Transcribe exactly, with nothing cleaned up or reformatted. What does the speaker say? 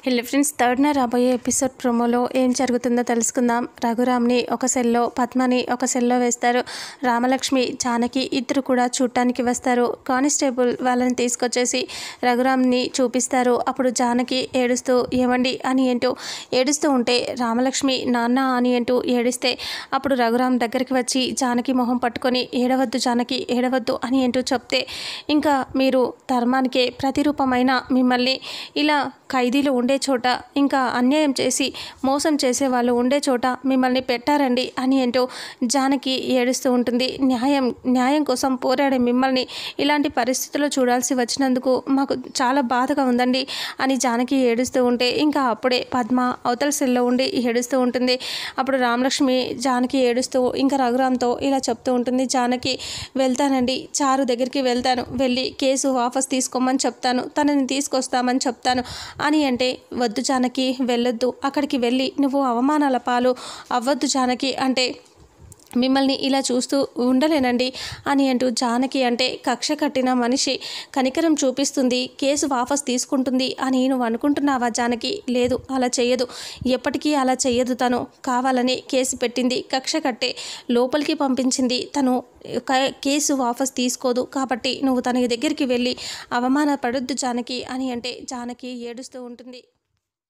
Hello friends, థర్డ్న రాబోయే episode ప్రోమోలో ఏం జరుగుతుందో తెలుసుకుందాం. రఘురామ్ని ఒక సెల్లో, పద్మని ఒక సెల్లో వేస్తారు. రామలక్ష్మి, జానకి ఇద్దరు కూడా చూడటానికి వస్తారు. కానిస్టేబుల్ వాళ్ళని తీసుకొచ్చేసి రఘురామ్ని చూపిస్తారు. అప్పుడు జానకి ఏడుస్తూ ఏమండి అని ఏంటో ఏడుస్తూ ఉంటే రామలక్ష్మి నాన్న అని ఏంటూ ఏడిస్తే అప్పుడు రఘురామ్ దగ్గరికి వచ్చి జానకి మొహం పట్టుకొని ఏడవద్దు జానకి ఏడవద్దు అని ఏంటో చెప్తే ఇంకా మీరు ధర్మానికే ప్రతిరూపమైన మిమ్మల్ని ఇలా ఖైదీలు ఉండే చోట, ఇంకా అన్యాయం చేసి మోసం చేసే వాళ్ళు ఉండే చోట మిమ్మల్ని పెట్టారండి అని ఏంటో జానకి ఏడుస్తూ ఉంటుంది. న్యాయం న్యాయం కోసం పోరాడే మిమ్మల్ని ఇలాంటి పరిస్థితుల్లో చూడాల్సి వచ్చినందుకు మాకు చాలా బాధగా ఉందండి అని జానకి ఏడుస్తూ ఉంటే ఇంకా అప్పుడే పద్మ అవతల సెల్లో ఉండి ఏడుస్తూ ఉంటుంది. అప్పుడు రామలక్ష్మి జానకి ఏడుస్తూ ఇంకా రఘురామ్తో ఇలా చెప్తూ ఉంటుంది. జానకి, వెళ్తానండి, చారు దగ్గరికి వెళ్తాను, వెళ్ళి కేసు వాపస్ తీసుకోమని చెప్తాను, తనని తీసుకొస్తామని చెప్తాను అని అంటే వద్దు జానకి వెళ్ళొద్దు, అక్కడికి వెళ్ళి నువ్వు అవమానాల పాలు అవ్వద్దు జానకి అంటే మిమ్మల్ని ఇలా చూస్తూ ఉండలేనండి అని అంటూ జానకి అంటే కక్ష కట్టిన మనిషి కనికరం చూపిస్తుంది, కేసు వాపస్ తీసుకుంటుంది అని నువ్వు అనుకుంటున్నావా జానకి? లేదు, అలా చెయ్యదు, ఎప్పటికీ అలా చెయ్యదు. తను కావాలని కేసు పెట్టింది, కక్ష కట్టే లోపలికి పంపించింది. తను కేసు వాపస్ తీసుకోదు కాబట్టి నువ్వు తన దగ్గరికి వెళ్ళి అవమానపడొద్దు జానకి అని అంటే జానకి ఏడుస్తూ ఉంటుంది.